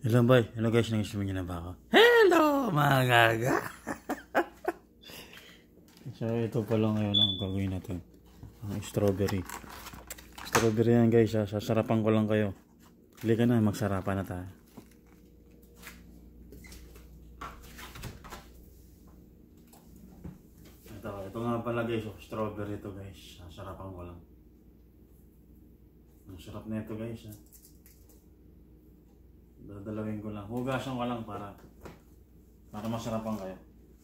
Hello boy, hello guys, nangisip niyo na ba ako? Hello mga gaga! So ito pa lang ngayon ang gagawin natin. Ang strawberry. Strawberry yan guys, ha? Sasarapan ko lang kayo. Halika na, magsarapan na tayo. Ito nga pala guys, strawberry ito guys. Sasarapan ko lang. Ang sarap na ito guys, ha? Dadalawin ko lang. Hugasan ko lang para masarapan kayo.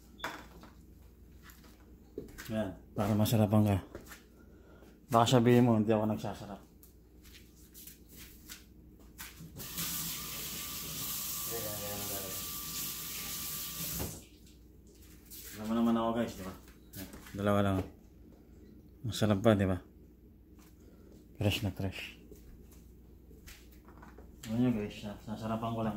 Yan, para masarapan ka. Baka sabihin mo, hindi ako nagsasarap. Alam mo naman ako guys, di ba? Dalawa lang. Masarap pa, di ba? Fresh na fresh. Ano nyo guys, sasarapan ko lang.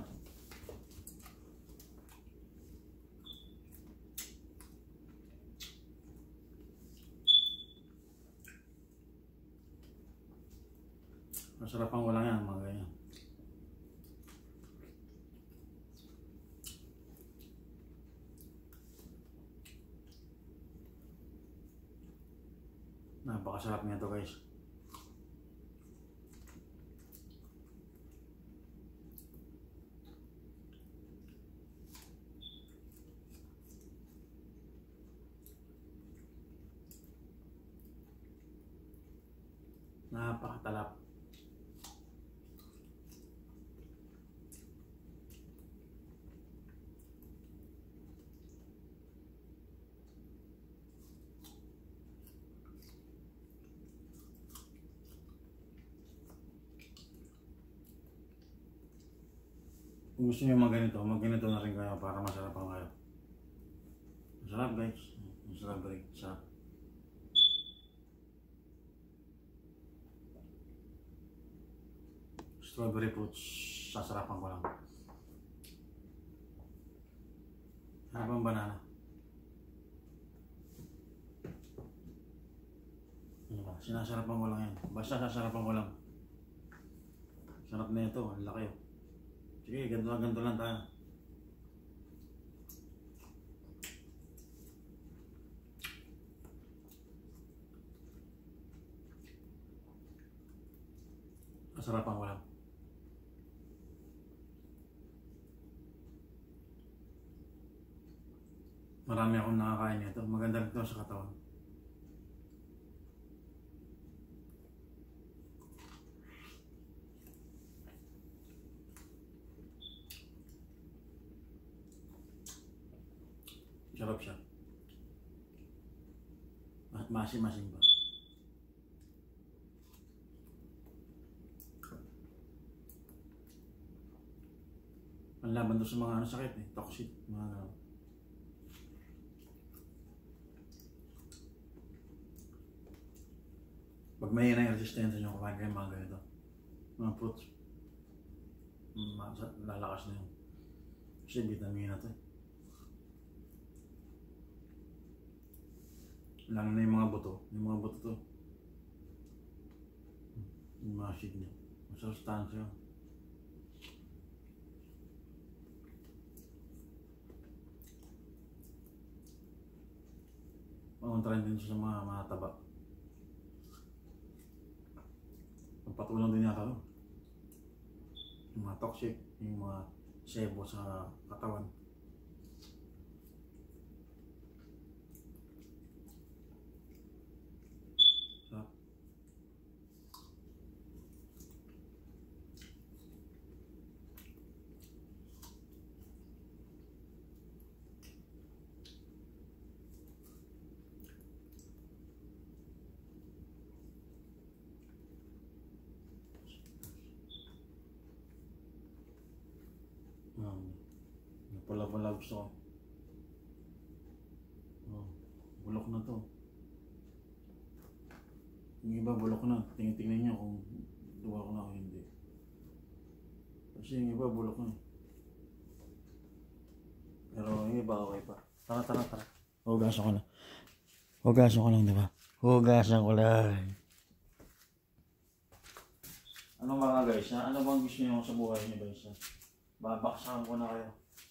Masarapan ko lang yan, mga ganyan. Napakasarap niya ito guys. Napakatalap. Kung gusto nyo mag-ganito na rin kayo para masarapan kayo. Masarap guys. Masarap rin. Masarap. Strawberry fruits, sasarapan ko lang. Ano bang banana? Sinasarapan ko lang yan. Basta sasarapan ko lang. Sarap na ito, ang laki. Sige, ganito lang tayo. Sasarapan ko lang. Marami akong nakakain nito. Maganda rin ito sa katawan. Sarap siya. At masim-masim ba? Panlaban doon sa mga sakit eh. Toxic. Pag may na yung resistensya nyo, kumain kayo mga ganito. Mga fruits. Lalakas na yun. Kasi vitamin na ito eh. Lang na yung mga buto. Yung mga buto to. Yung mga acid niya. Masustansya yun. Pamuntrahin din siya sa mga taba. Pagpatulong din yata ito. Yung mga toxic, yung mga sebo sa katawan. Pala gusto ko. Bulok na to. Yung iba bulok na. Tingnan nyo kung duwa ko na o hindi. Kasi yung iba bulok na. Pero yung iba okay pa. Tara. Hugasan ko lang. Hugasan ko lang, diba? Hugasan ko lang. Ano mga guys, ano bang gusto nyo sa buhay nyo guys? Babaksakan ko na kayo.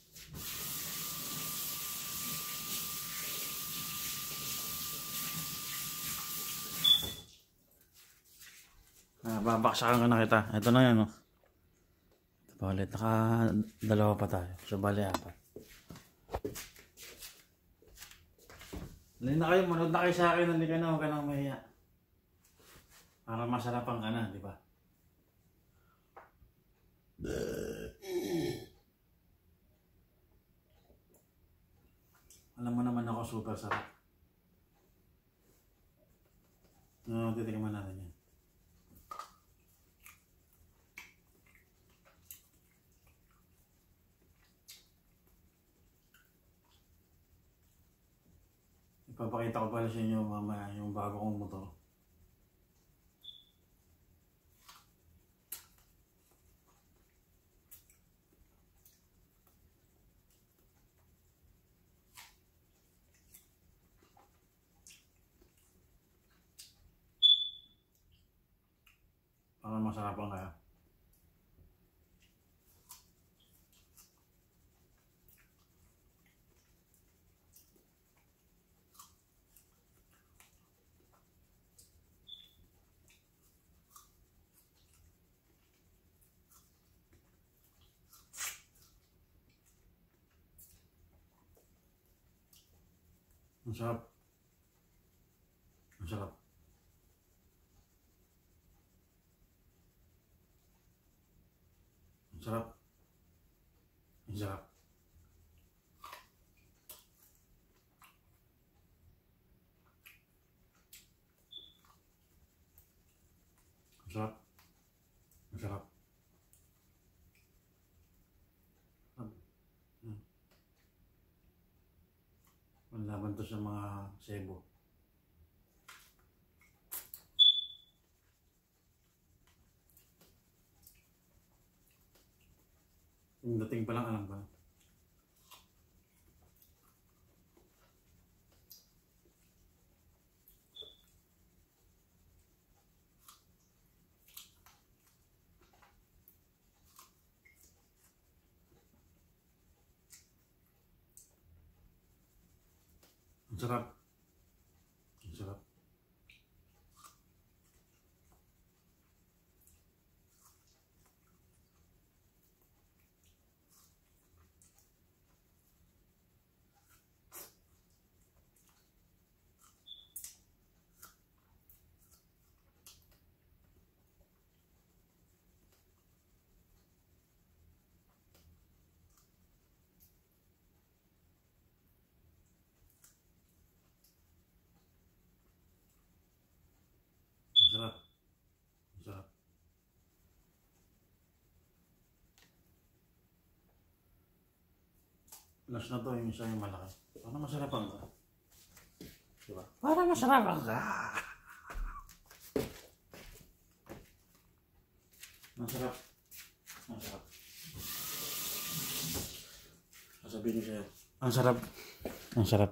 Babaksakan ka na kita. Ito na yan, oh. Bale, naka-dalawa pa tayo. So, bale, apat. Halina na kayo, manood na kayo sa akin. Hindi ka na, huwag ka nang mahiya. Para masarapan ka na, di ba? Alam mo naman ako, super sarap. Titigman natin yan. Ipapakita ko pala sa inyo mamaya yung bago kong motor. Para masarapan kaya. Ang sarap. Ang sarap. Ang sarap. Ang sarap. Ang sarap. Ang sarap. Ang laban to sa mga sebo. Yung dating pa lang alam ko. Ang sarap. Ang sarap. Ang sarap. Ang sarap. Last na to, yung isa yung malaki. Para masarapan ka. Diba? Para masarapan ka. Ang sarap. Ang sarap. Sasabihin ko sa'yo. Ang sarap. Ang sarap.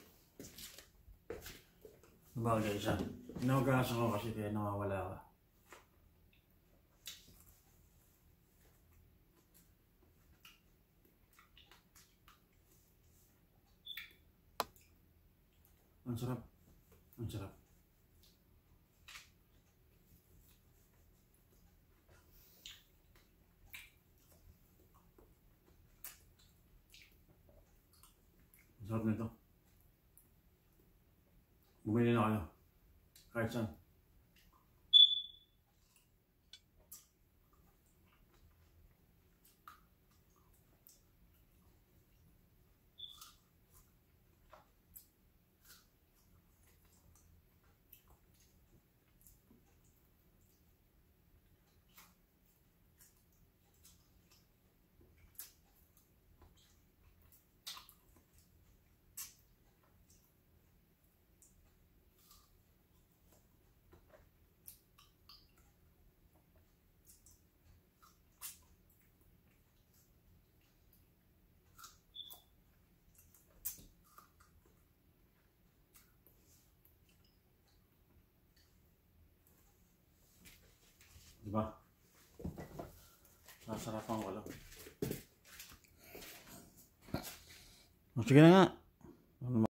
Bagay siya. Inugasan ko kasi kaya nawawala ka. Ang sarap. Ang sarap. Ang sarap nito. Bumili na kayo. Kahit saan. Diba? Sasarapan ko lang. O, sige na nga.